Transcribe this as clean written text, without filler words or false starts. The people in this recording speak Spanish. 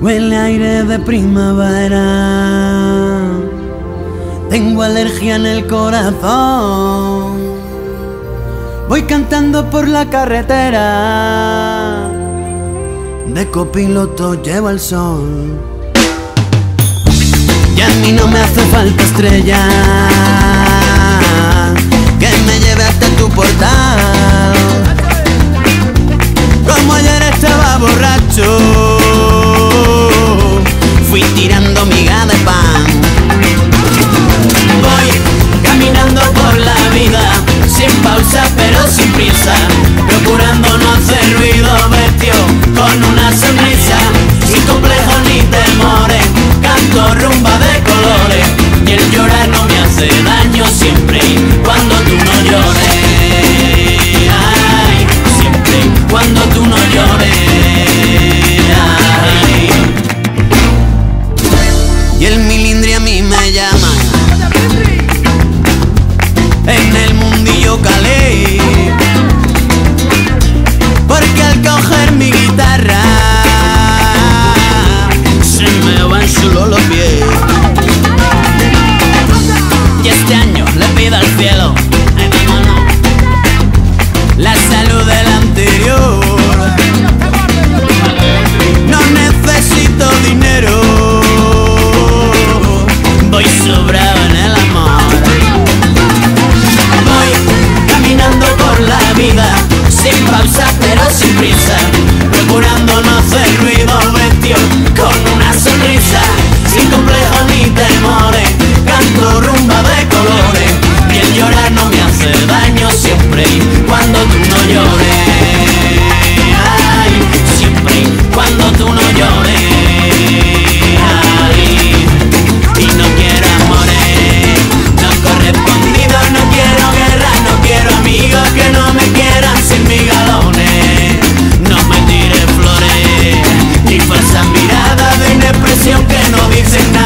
Huele aire de primavera, tengo alergia en el corazón. Voy cantando por la carretera, de copiloto llevo el sol. Y a mí no me hace falta estrella que me lleve hasta tu portal. Como ayer estaba borracho, fui tirando miga de pan. Voy caminando por la vida, sin pausa pero sin prisa, procurando no hacer ruido, vestido con una sonrisa, sin complejos ni temores, canto rumba de colores, y el llorar no me hace daño siempre y cuando tú no llores. Ay, siempre y cuando tú no llores. Ay. Y el milindri a mí me llama, en el mundillo calé, porque al coger mi guitarra se me van solo los pies. Y este año le pido al cielo, ay, vámonos, la salud del anterior. No necesito dinero, voy sobrado en el amor. Voy caminando por la vida, sin pausa pero sin prisa, procurando no hacer ruido, vestido con una sonrisa, sin complejos ni temores, canto rumba de colores, y el llorar no me hace daño siempre y cuando tú no llores. Ay, siempre y cuando tú no llores. Ay, y no quiero amores no correspondidos, no quiero guerra, no quiero amigos que no me quieran sin mis galones. No me tires flores ni falsas miradas de inexpresión que no dicen nada.